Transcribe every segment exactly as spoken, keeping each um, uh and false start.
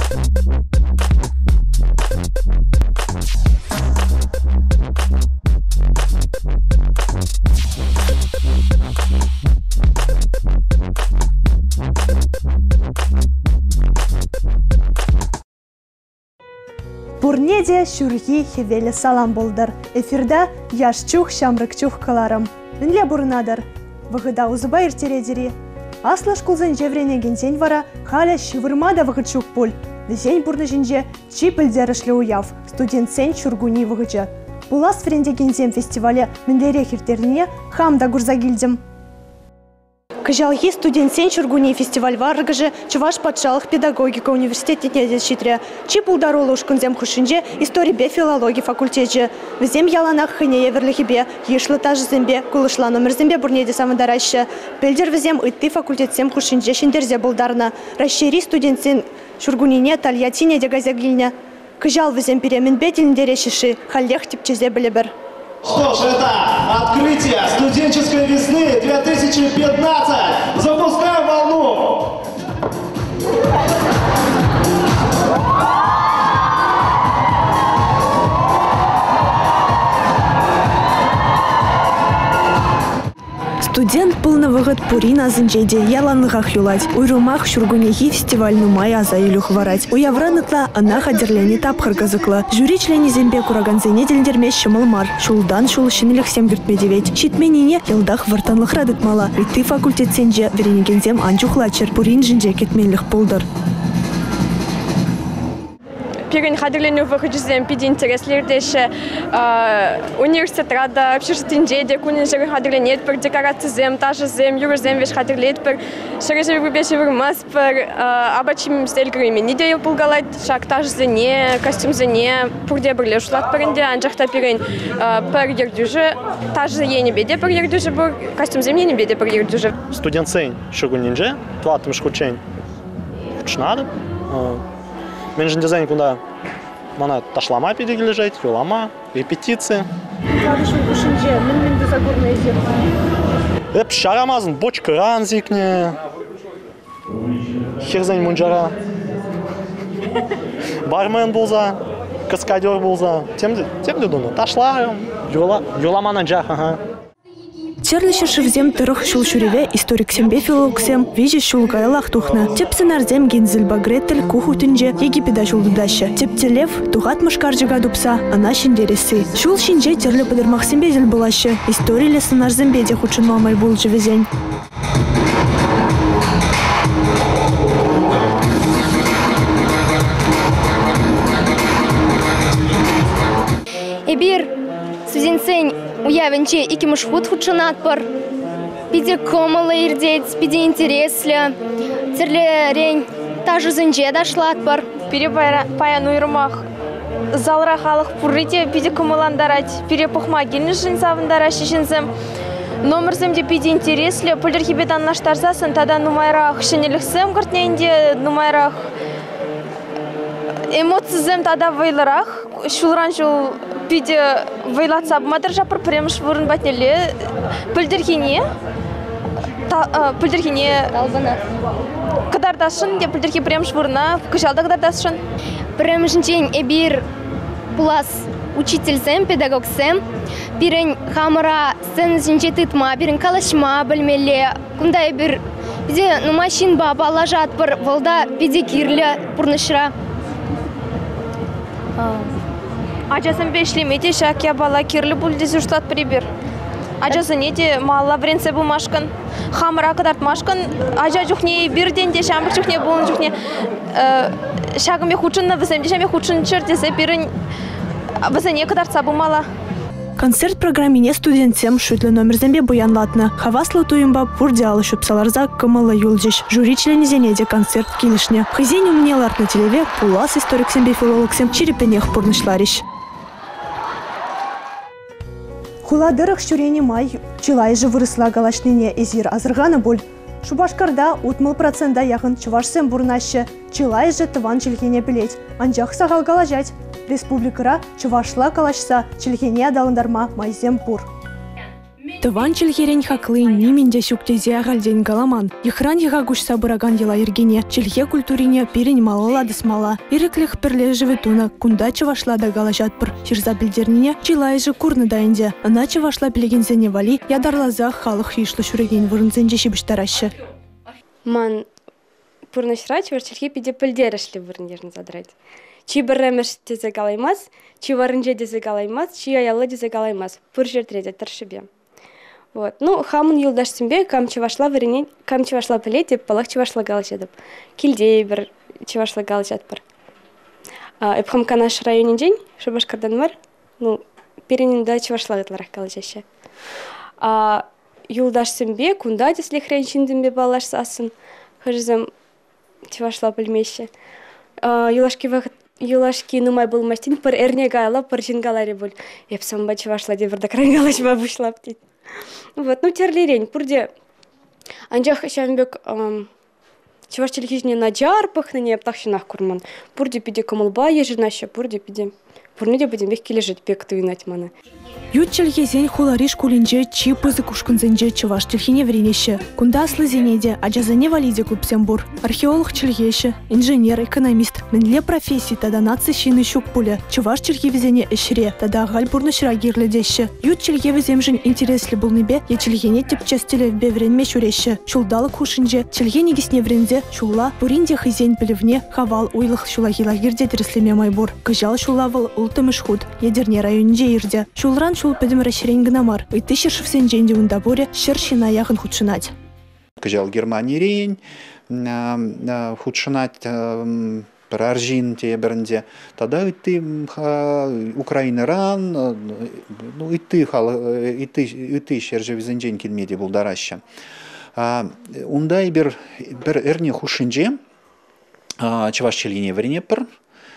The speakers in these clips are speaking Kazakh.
Бурнеде шүрги хевелі салам болдыр. Эфирда яшчух шамрыкчух каларым. Үнле бурнадыр. Вғыда узыба иртередері. Аслы шкулзен жеврене гензен вара, халя шывырмада вғычук пуль. Дезен бурны жинже чип ілдерішлі уяв. Студентсен шүргуни вғычы. Булас френде гензен фестивале мінлере хиртеріне хамда гурза гильдім. Кыжалхи студентсен шүргуни фестиваль варгыжы Чуваш патшалық педагогика университетіне дешітірі. Чип ұлдарулы ұшкынзем хышынже история бе филология факультеті. Візем яланақ хыне еверліхібе, ешлы тажызембе, кулышла номерзембе бурнеде самыдарашы. Пелдер візем ұтты факультетсем хышынже шендерзе болдарына. Расшири студентсен шүргунине тальятине дегазягильне. Кыжал візем перемен бетеліндере шиши, халлех типчезе білібір. Что ж, это открытие студенческой весны две тысячи пятнадцать. Запускаем волну. Студент полный выгод Пурина зинжеде яланлыгах юлать. Уйрумах шургунехи фестиваль нумай аза илюх варать. У явранытла она хадерлене тапхыр газыкла. Жюри члени зембе кураганзене дельдермеш шымылмар. Шулдан шул шинелих сем гюртмедевет. Читменине елдах вартанлых радытмала. Итты факультет сенже веренегензем анчухлачер. Пурин жинже кетменлих полдыр. Пирин хадерлену выходжизем пиди интереслердеше университет рада общежитинже де кунинжер хадерленет пер декорацизем тажизем юрзем веш хадерлет пер шережер выбеше вырмас пер абачим стелькрими нидею пулгалайт шак тажизене костюмзене пурде берле шулат перенде анжахта пирин пер ердюже тажизене беде пер ердюже бур костюмзем не беде пер ердюже. Студент сейн шугунинже туатым шкучень чнады. Менжин дизайн куда мана ташлама педиги лежать, юлама, репетиции. Эп шарамазн, бочка ранзикне, херзань мунджара, бармен булза, каскадер булза. Тем тем дедуну ташла, юла юлама наджах, ага. Черлище шевзем тырых шул шуреве историк сембе филологсем вижи шулгайлах тухна. Тепсенарзем гензель багретель куху тünje Египеда шулдыдашы. Тептелев тухат мышкаржыга дупса, ана шиндереси. Шул шинже терлі подырмах сембезел булашы. История лесынарзембе де хучын мамай бул живезень. Эбир студентсен уявенче iki мышхут худшанат пар. Пиде комала ирдеть, пиде интересля. Терле рень тажы зенже дашлат пар. Пире паян уйрмах залра халық пуррите пиде комаландарать, пире пухмагильны жинсавындарать шишинзем. Номерземде пиде интересля, пульдерхибедан наштарзасын, тада нумайрах шенелихсем гартненде, нумайрах эмоцизем тада вайларах, шулран шул пиде вайлатса бумадыр жапыр премш вурын батнеле пульдерхине, пульдерхине кадардашын, де пульдерхи премш вурна, кышалда кадардашын. Премшнчен эбир плас учительзем, педагогсем, бирен хамара сцен зинче тытма, бирен калашма білмеле, кунда эбир биде нумашин баба лажат пыр, волда биде кирле пурнышра. Ажасын бешлемете шакя бала кирлі бүлді зюштат прибір. Ажасын ете мала вренсе бұл машқын. Хамыра қадарт машқын. Ажа жүхне бірден де шамбыр жүхне болын жүхне. Шағыме хучынна віземде шаме хучын чертесе бірін візене қадартса бұл мала. Концерт программине студентсем шутлы номерзембе буянлатны. Хаваслы туйымба пурдиалы шупсаларза кымылы юлжиш. Жюри членезенеде концерт килишне. Хызень умнелар на телеве пулас историксембе филологсем черепенех пурнышлариш. Хуладырых шүрені май, чылай же вырысла галашныне эзир азырғаны бол. Шубашкарда утмыл процента яғын чувашсем бурнашы, чылай же тыван челхене білет, анжақ сағал галажать. Республикара чувашла калашса челхене адалындарма майзем пур. Тыван чилхерен хаклы нименде шуктезе ағалден галаман. Ихран еға күш сабыраган ела ергене, чилхе культурине пирен малала дысмала. Иреклих перле живетуна, кунда чывашла да гала жатпыр. Ширза білдернине чилайжы курны дайынде. Ана чывашла білегензене вали, ядарлаза халық ишлы шүреген вырынзенже шибіштарашы. Ман пурнашрач варчилхи пиде пілдерішли вырындерін задрать. Чи бірремеш дезе галаймаз, чи варынже дезе галаймаз, чи аялы дезе галаймаз. Пур жертреде таршыбе. Вот. Ну, хамын юлдаш сімбе, кам чывашла варене, кам чывашла піле деп, балақ чывашла гал жедіп. Килдей бір чывашла гал жадпыр. Эпхам канаш районен день, шубашкардан бар, ну, перенен да чывашла гытларах гал жеше. Юлдаш сімбе, кунда десле хреншіндімбе балаш сасын, хыжызым чывашла пілмеше. Юлашки вақыт Юлашки нумай был мастин, пар эрне гайла, пар жингаларе был. Я псам бачи вашла, де варда крангалаш ма бушла птит. Вот, ну терлерень, пурде. Анжах шамбек чуваш челихижне на джарпах, на ней птахшинах курман. Пурде пиде комулба ежинаще, пурде пиде. Пурнеде будем бехки лежит пек туинать мана. Ют чельхезен хулариш кулинже чипызы кушкунзенже чуваш чельхине вренеше. Кунда слызенеде, аджазане валиде клубсембур. Археолог чельхеше, инженер, экономист. Менле профессии тада наци щины щук пуля. Чуваш чельхевезене эшре, тада гальбурны шрагирле деше. Ют чельхевеземжин интересли был небе, я чельхене тепчестеле в бевренме шуреше. Чулдалы кушинже, чельхене гисне врензе, чулла, буринде хызень пелевне, хавал уйлых шулагила гирде тереслеме майбур. Кыжал шулавал ултымышхуд, ядерне районже ирде. Шулран шул педем расширень гномар. И ты шершевсен дженди ундаборе, шершина яхан худшинать. Кыжал Германия рейн, худшинать праржин те бернде. Тогда и ты Украина ран, ну и ты и ты и ты шершевсен джен килмеди был дараща. Ундай бер бер эрне худшинже, чеваш челине врене пер.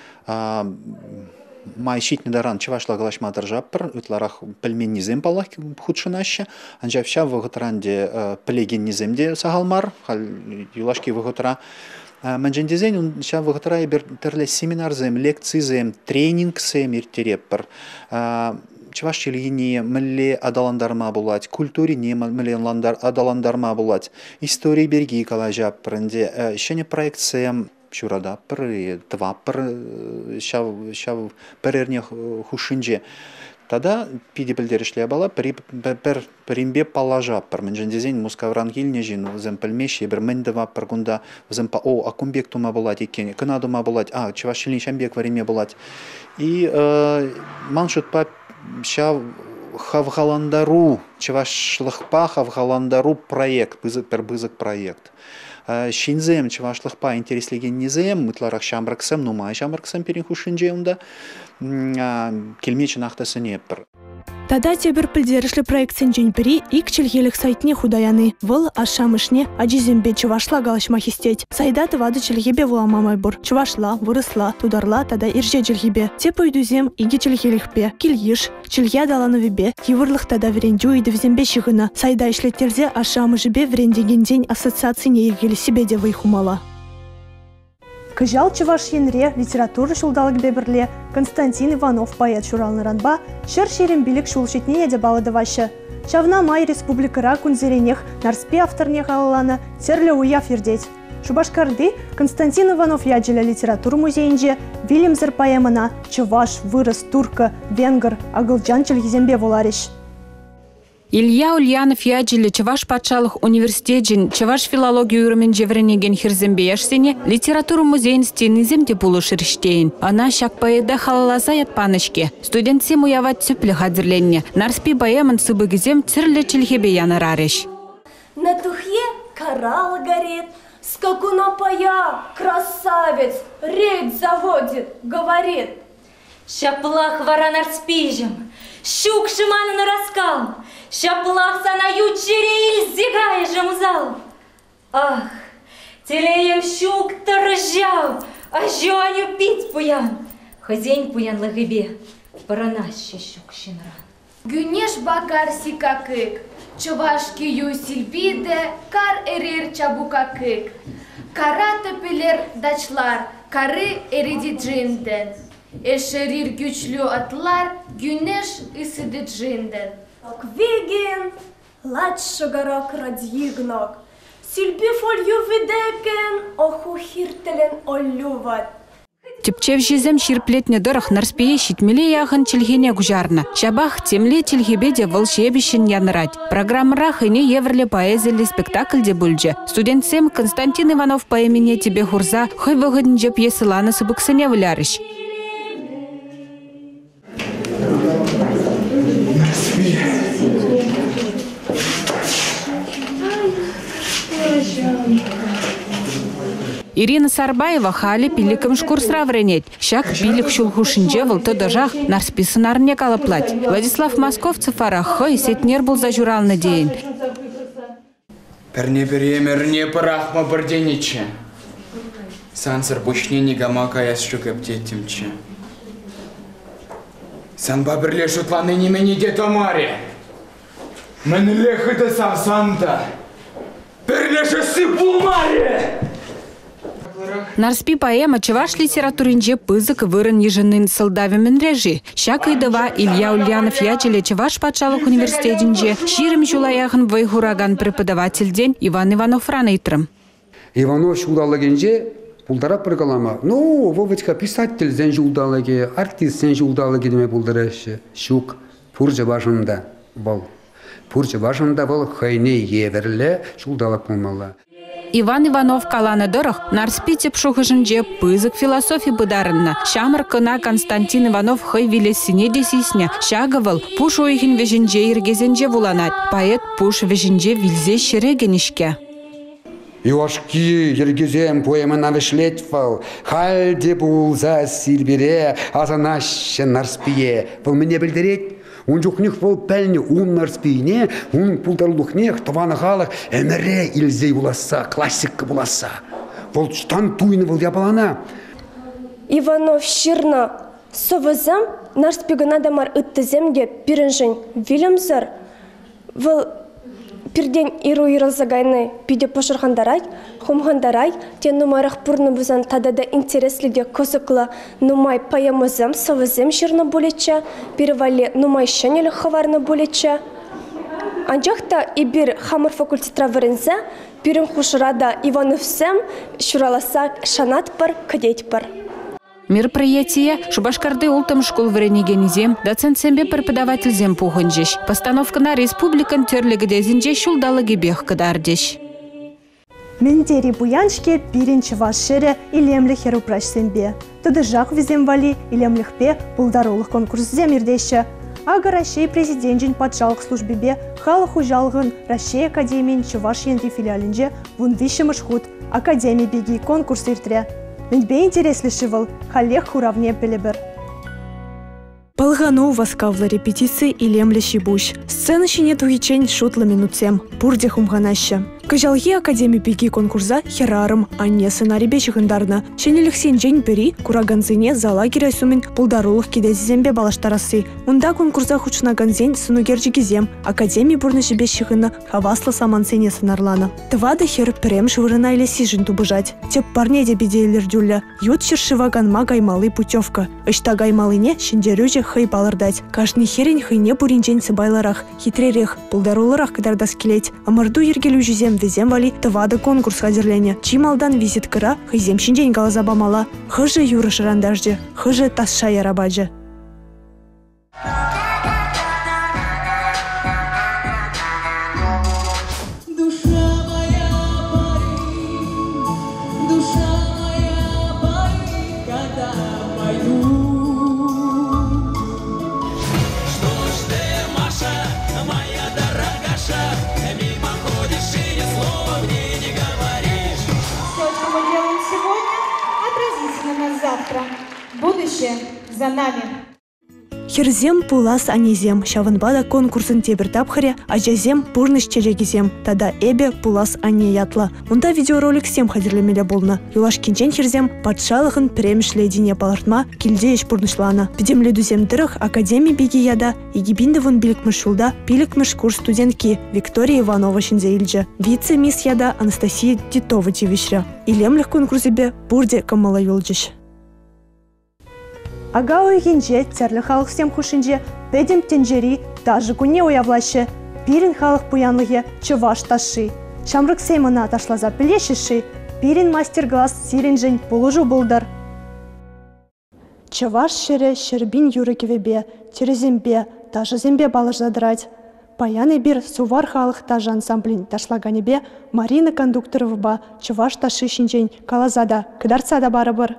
Май щитни даран чевашла галашма держаппер, утларах пельмен низем палах худшинаща, анжавща в готранде плеген низемде сагалмар, юлашки в готра. Манжендизень он ща в готра бер терле семинар зем, лекции зем, тренинг зем иртереппер. Чеваш челине мле адаландарма булать, культуре не мле адаландарма булать, истории берги калажаппернде, щене проект зем. Шурада пр, два пр, шав шав перерне хушинже. Тогда пиди пельдерешле бала при пер примбе положа пр. Менжендизень мускавран гильнежин земпельмеши бер мендева паргунда земпа о акумбек тума булать икене. Канадума булать, а чевашилин шамбек вариме булать. И маншут па шав хавгаландару чевашлыхпа хавгаландару проект, бызык пер бызык проект. Шинзем чевашлыхпа интереслеген низем, мытларах шамбраксем, нумай шамбраксем перенхушинже унда, кельмечен ахтасыне пр. Тада тебір пілдерішлі проектсен жен бірі ик чілгелік сайтне худаяны. Выл ашамышне аджизембе чывашла галашма хистеть. Сайда тывады чілгебе вуламамай бұр. Чывашла, вырысла, тударла тада ирже чілгебе. Теп үйдузем иге чілгелікпе. Килгиш, чілге далановебе, евырлық тада врендю үйдівзембе шығына. Сайда ішлеттерзе ашамышбе врендеген день ассоциацияне ергелі себе де вайхумала. Кыжал чываш енре литература шулдалык бебірле Константин Иванов поэт шуралныранба шер шерем билік шулшетне еде баладывашы. Шавна май республикара кунзеренех нарспе авторне қалаланы терлі уяв ердеть. Шубашкарды Константин Иванов яджеля литература музейінже Вильямзер поэмана «Чываш, вырос, турка, венгр, агылджан чілгізембе волариш». Илья Ульянов яджелі Чаваш патшалық университетжін Чаваш филологию үрімен жевренеген хирзембе яшсене литература музейін стеніземде бұлы шыріштейін. Ана шак поэда халалаза ятпанышке. Студентсем уяват сөплі хадырленне. Нарспи баямын сыбыгізем цірлі чілхебе янырарыш. На тухе коралл горит, скакуна пая, красавец, рейд заводит, говорит. Шаплах вара нарспижем, щук шимана на раскал. Шаплах санаю череиль зигая жемузал. Ах, телеем щук торжав, а жоню пить пуян. Хозяин пуян лагыбе, паранаще щук шинран. Гюнеш бакар сикакык, чувашки ю сильбиде, кар эрир чабукакык. Карата пилер дачлар, кары эриди джинден. Эшерир güçlü atlar, güneş ısıdı джинден. Квигин, ладшыгарак радьигнок. Сильби фолью видекен, оху хиртелен олюват. Тепчев жезем ширплетне дырых нарспее щитмеле яхын чельгене гужарна. Шабах темле чельгебеде волшебищен янырать. Программыра хыне еврле поэзияле спектакльде бульже. Студентсем Константин Иванов по имени тебе хурза хой выгоднже пьесы ланы субыксыне вылярыш. Ирина Сарбаева хали пиликом шкурсра вренеть. Щак пилик шулхушинже волты дожах нарсписы нарне калаплать. Владислав Московцев арахы сетнер был зажурал на день. Перне перемерне парахма бардениче. Сансар бушнени гамака я щука птетимче. Сан баберле шутланы не мені дето маре. Мен лехыта сам санта. Перлеша сыпул маре. Нарспи поэма чеваш литературинже пызык вырын еженын сылдавемен режи. Щак идыва Илья Ульянов ячеле чеваш патшалық университетинже ширим жулаяхын вайхураган преподаватель день Иван Иванов ранайтрым. Иванов шулдалагенже пулдара прикалама. Ну, Вовочка писатель зен жулдалаге, артист зен жулдалаге деме пулдараше. Щук пурже башында бол. Пурже башында бол хайне еверле жулдалак болмала. Иван Иванов каланы дырых нарспи тепшухыжынже пызык философии быдарынна. Шамыр кына Константин Иванов хай вилесине десисне. Шагывал пуш ойхин веженже иргезенже вуланат. Поэт пуш веженже вилзе шерегенишке. Иошки ергезем поэмана вишлетфал. Хальде булза сильбере, азанаще нарспие. Вол мне білдерет. Он жухних вол пельни ун нарспине, он пулдарлухнех таванахалах эмере илзей уласа, классика буласа. Вол штан туйны вол ябалана. Иванов ширна совызам нарспигана дамар ыттыземге пиренжен Вильямсар. Вол пирден иру иралзагайны пиде пошырхандарай, хумхандарай, те нумайрах пурны бузан тадада интереслиде косыкла нумай паямызам совызем ширна болеча, пирвали нумай шанелі хаварна болеча. Анжақта ибир хамыр факультетра варензе, пирим хушырада Ивановсем шураласа шанат пар, кадет пар. Мероприятие Шубашкарды ултым школ вренегенизем, доцент сембе преподаватель зем пухонжеш. Постановка на республикан терлегедезинже шулдалаги бех кадардеш. Мендери буяншке пиринче вашере илемле херу прашсембе. Туды жах визем вали илемлехпе пулдарулых конкурс земирдеше. Ага Россия президентжин патшалық службебе халық ужалғын Россия академиин чуваш енри филиалинже вун вишемыш худ академия беги конкурс иртре. Мендбе интереслі шывыл, халех уравне пелебір. Палгану васкавла репетиции и лемле щебущ. Сцена щене тугичень шутла минутсем, пурде хумганаща. Кажалги академии беги конкурса херарым, а не сценарий бечігіндарна. Щенелік сенжень пери кураганзине за лагеря сумин пулдарулых кидезембе балаштарасы. Унда конкурса хучна ганзень сунугерджигизем, академии бурны жебещігіні хавасла самансене сценарлана. Твада хер прем швырына или сижень тубыжать. Теп парне де бедейлер дюля. Ют шершиваганма гаймалы путевка. Ышта гаймалыне щендерюже хай балырдать. Каждый херень хайне буринжень сыбайларах, хитререх, пулдаруларах кадарда скелеть. Амарду ергелю жезем везем вали тавада конкурс хазерлене. Чималдан визит кыра хайзем шинжень галаза бамала. Хыжы юры шырандажде, хыжы тасша ярабаджы. Будущее за нами. Херзем пулас анезем, шавынбада конкурсын тебір тапхаре, ажазем пурныш челегизем, тада эбе пулас ане ятла. Унда видеоролик сем хадирлемеле болна. Юлаш кинчен херзем патшалығын премішле дине палартма килде еш пурнышлана. Пидемле дузем дырых академии беги яда, егибинді вон билікміш шулда, билікміш курс студентки Виктория Иванова шинзейлджа. Вице-мисс яда Анастасия Титова тивишра. Илемліх конкурсебе пурде камала юлджиш. Ага ойгенже терлі халық сем хушинже педем тенжери даже куне уявлаще. пирин халық пуянлығы чываш ташы. Шамрык сеймына ташлаза пілешіші, пирин мастер-класс сиренжін полужу болдар. Чываш шере шербин юрыкевебе, терезембе, тажы зембе балыш задырать. Паяны бир сувар халық тажы ансамблин ташлаганебе Марина Кондукторовба чываш ташы шинчен калазада, кыдарцада барыбыр.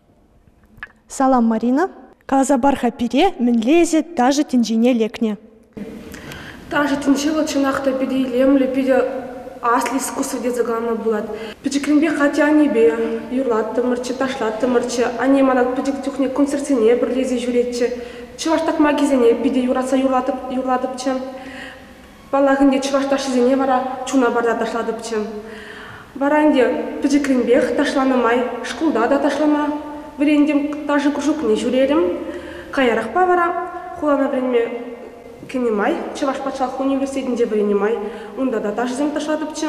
Салам, Марина. Калазабарха пире мінлезе тажы тінжине лекне. Тажы тінжила чынақта пиде илемлі, пиде асли искусство де загална булат. Пичекринбе хотя небе, юрлатты мырчы, ташлатты мырчы, ане манат пичек тюхне концертине бірлезе жүретчі. Чываштак магизене пиде юраса юрлатып, юрладыпчы. Балағынде чывашташызене вара чуна барда ташладыпчы. Баранде пичекринбе ташланымай, шкулда да ташлама. Врендем тажы кружокне жүрерім. Каярақпа вара, хулана време кенемай, Чываш патшалық университетінде вренемай, онда да тажызем ташладыпчы.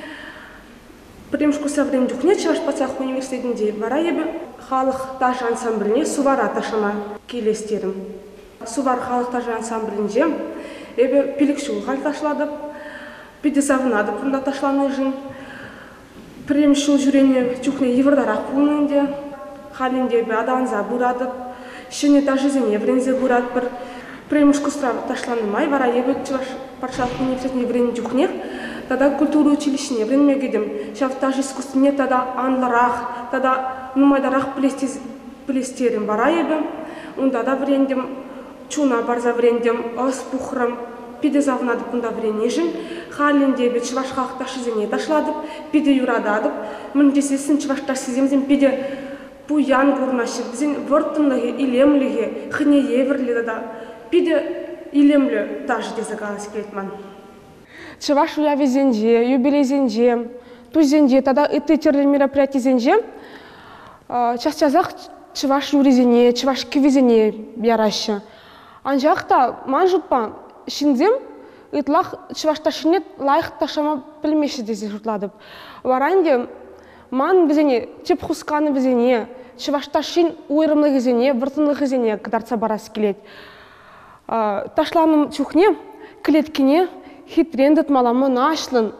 Премшку со времен дюхне Чываш патшалық университетінде вара ебі халық тажы ансамбліне сувара ташама келестерім. Сувар халық тажы ансамблінде ебі пилікшул хал ташладып, пиде савынадып, онда ташланы жын. Премшул жүрене дюхне евардарақ пулнынде, халінде бі аданза бұрадып, шыне тажызене врензе бұрад бір. Премушку страв ташланымай, вара ебі Чываш патшалық университетіне врен дюхнех, тада культура училищіне врен мегедім. Шав тажы искусствіне тада анларақ, тада нумайдарақ плестерім вара ебі. Онда да врендем, чуна барза врендем, ос пухрым, пиде завнадып онда вренежін. Халінде бі Чываш халық ташызене ташладып, пиде юрададып. Мін десесін Чываш ташыземзен пиде пуян гурнашы, бізен вұрттынлығы, илемлігі, хыне еверлі да. Пиде илемлі тажы де загалас келетман. Чываш уявезенже, юбилейзенже, тузенже, тада ытытерлі мероприятизенже, час-часақ Чываш юрезене, Чываш кивезене ярашы. Анжақта ман жұтпа шинзем, ытлақ Чывашташынет лайық ташама пілмеші десе жұтладып. Варанде ман бізене, теп хусканы бізене, Чывашташын уйрымлы кезене, вұртынлы кезене кыдарца барасы келет. Ташланым чухне, клеткине, хитрендет маламы нашлын.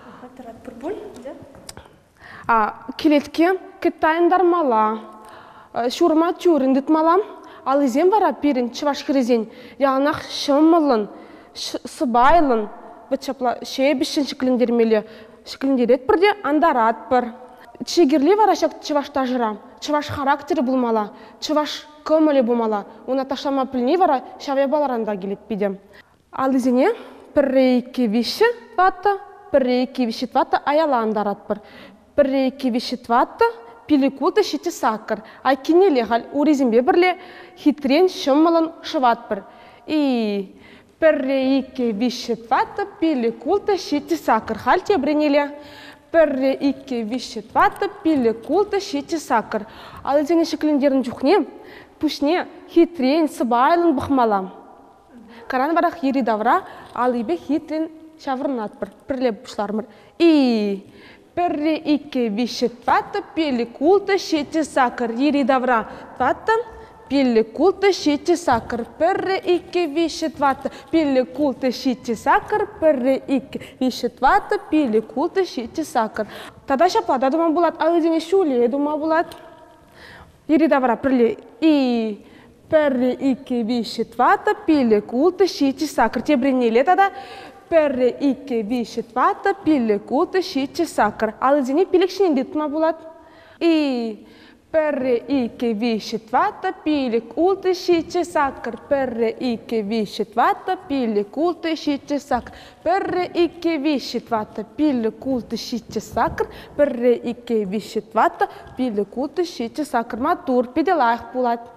Клетке кеттайындар мала, шурма тюріндет малам, ал изен бара пирин Чываш хирезен, яғанақ шымылын, сыбайлын, бітшапла шебішін шықліндермелі, шықліндерет бірде андарат бір. Чигерли варашак Чываш тажыра, Чываш характері бұлмала, Чываш көмілі бұлмала. Оны ташлама піліне вара шаве баларанда келет бейдем. Ал изене піррейкі виші тватта, піррейкі виші тватта аяла андарат бір. Піррейкі виші тватта пиликулты шеті сақыр. Айкенеле ғал урезімбе бірле хитрен шымылын шыват бір. И піррейкі виші тватта пиликулты шеті сақыр. Хал те біренеле. Пірре ике виші твата пилі култы шеті сақыр. Ал өзіне шықліндерін жүхне, пүшне хитрен сыбайлын бұқмалам. Каран барақ ері давра, ал ебе хитрен шавырнат бір, пірле бұшлармыр. И пірре ике виші твата пилі култы шеті сақыр. Ері давра твата пилі култы шеті сақыр. Пірре ике виші твата пилі култы шеті сақыр. Пірре ике виші твата пилі култы шеті сақыр. Тада шаплада дума булат, ал өзіне шуле дума булат. Ері давра пірле. И пірре ике виші твата пилі култы шеті сақыр. Тебренеле тада. Пірре ике виші твата пилі култы шеті сақыр. Ал өзіне пилекшінен детума булат. И Пірре ике виші твата пилі култы шеті сақыр. Пірре ике виші твата пилі култы шеті сақыр. Пірре ике виші твата пилі култы шеті сақыр. Пірре ике виші твата пилі култы шеті сақыр. Матур пиде лайық булат.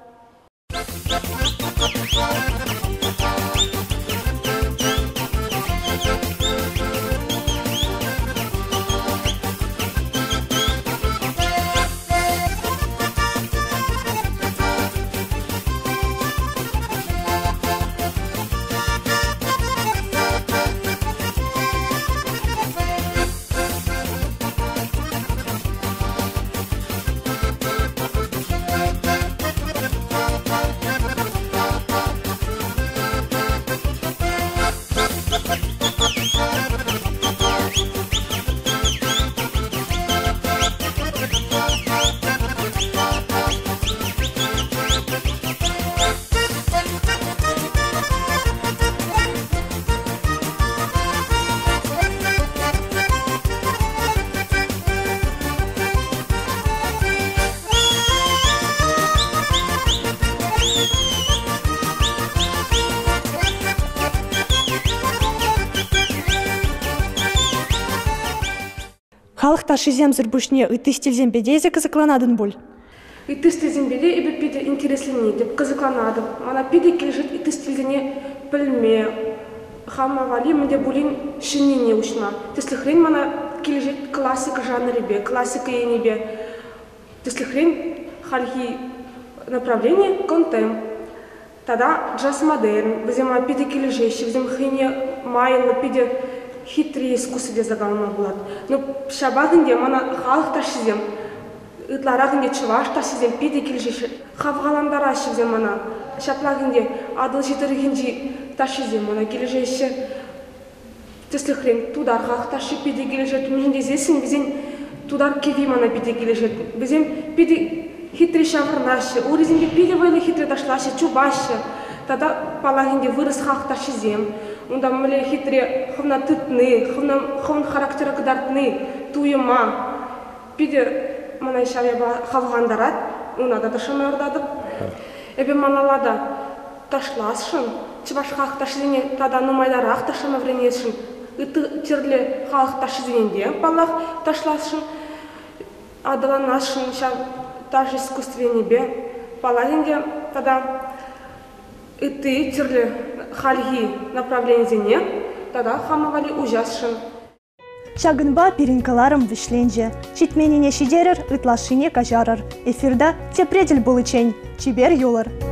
Халықта шиземзір бүшне үтті стилзен бедейзе кызыкланадын бұл? Үтті стилзен беде ебі пиде интереслене деп кызыкланадым. Мана пиде келжет үтті стилзене пілме. Хамавали менде булин шинине учна. Если хрен мана келжет классика жанры бе, классика енебе. Если хрен хальхи направление контем. Тогда джаз модерн, взема пиде келжещи, взем хрене майла, пиде хитрые искусстве загалма булат. Но шабагынде мана халық ташизем, ытларагынде чуваш ташизем пиде келжещи. Хавгаландара шивзем мана, шаплагынде адыл житырыгынжи ташизем мана келжещи. Если хрен тудар халық таши пиде келжет, мende зесин бизен тудар кеви мана пиде келжет. Бизем пиде хитрый шавырнашы, урезинде пиде вайлы хитрый ташлашы, чубашы. Тогда палагынде вырыс халық ташизем. Унда мле хитре ховна тытны, ховна ховн характера кдартны, туйма. Пиде мана шавяба хавгандарат, уна да ташама ордадып. Эбе маналада ташласшын, чыбаш халық ташизене тада нумайдарах ташама вренесшын. Ыты терле халық ташизененде палах ташласшын, адаланашшын, шав таш искусствене бе. Палагынде тада ыты терле хальги направление, тогда хамавали ужасшын. Шагынба пиринкаларым вишленже, читменіне шидерер ытлашыне кажарыр. Эфирда тепредель булычень, чибер юлар.